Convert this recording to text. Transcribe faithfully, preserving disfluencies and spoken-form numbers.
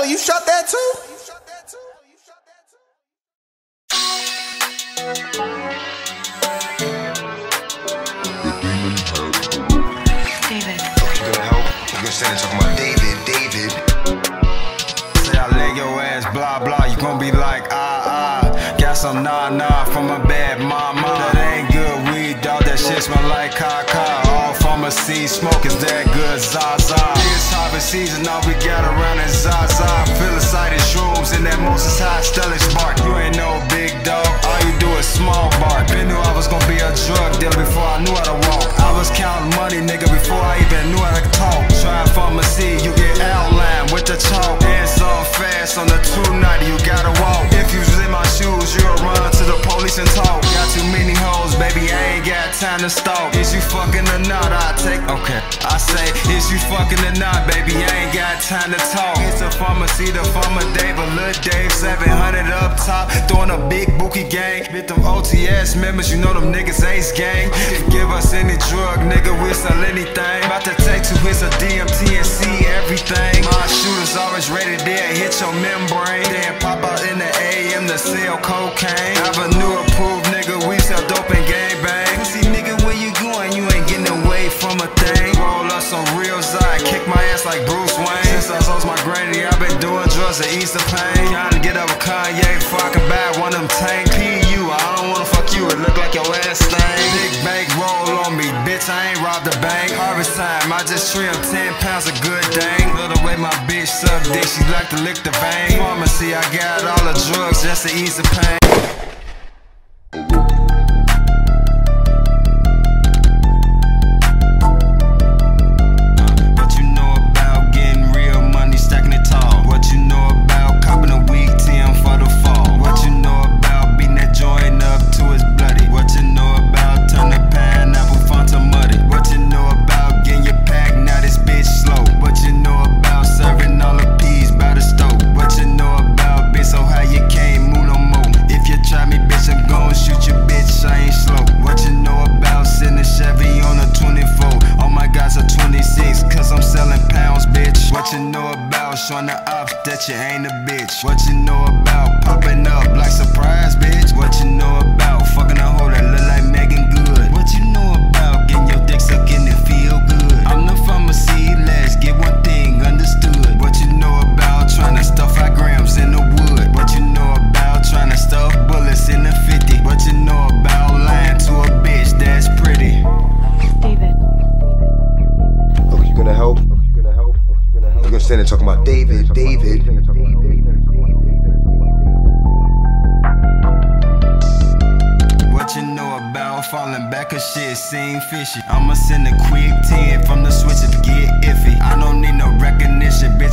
you shot that too? David. You gonna help? You gonna stand and talk about David, David. Say I leg your ass, blah blah. You gon' be like ah ah. Got some nah nah from a bad mama. That ain't good weed, dog. That shit smell like caca. All from a seed smoke is that good zaza. It's harvest season, all we got around is zaza. Psilocybin shrooms in that Moses High Stellar Spark. You ain't no big dog, all you do is small bark. Been knew I was gonna be a drug dealer before I knew how to walk. I was counting money, nigga, before I even knew how to talk. Trying pharmacy, you get outlined with the chalk. Hands on fast on the two ninety, you gotta walk. If you was in my shoes, you'll run to the police and talk. Got too many hoes, baby, I ain't got time to stalk. Is you fucking or not? I take, okay. I say, is you fucking or not, baby? I ain't got time to talk. It's a pharmacy, the farmer Dave, a Lil Dave, seven hundred up top, throwing a big bookie gang. With them O T S members, you know them niggas ace gang. Give us any drug, nigga, we sell anything. About to take two hits of D M T and see everything. My shooters always ready there, hit your membrane. Then pop out in the A M to sell cocaine. Avenue approved, nigga, we sell dope and gangbang. See, nigga, where you going? You ain't getting away from a thing. Roll up some real Zod, kick my ass like Bruce Wayne. Since I lost my granny, I've been doing drugs to ease the pain. Trying to get up with Kanye before I can buy one of them tank. P U, I don't wanna fuck you, it look like your ass thing. Big bank roll on me, bitch, I ain't robbed the bank. Harvest time, I just trimmed ten pounds of good dang. Love the way my bitch suck dick, she like to lick the vein. Pharmacy, I got all the drugs just to ease the pain. On the ops that you ain't a bitch. What you know about popping up like surprise, bitch? What you know about fucking a hoe that look like Megan Good? What you know about getting your dick sucking and feel good? I'm the pharmacy, let's get one thing understood. What you know about trying to stuff our grams in the wood? What you know about trying to stuff bullets in the fifty? What you know about lying to a bitch that's pretty? David. Look, you gonna help? You gonna stand and talk about David, David. What you know about falling back or shit seem fishy? I'ma send a quick ten from the switch to get iffy. I don't need no recognition, bitch.